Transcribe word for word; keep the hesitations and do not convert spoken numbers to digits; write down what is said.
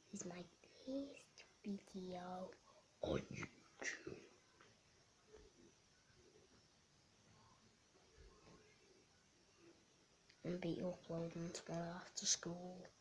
is my first video on YouTube. And be uploading tomorrow after school.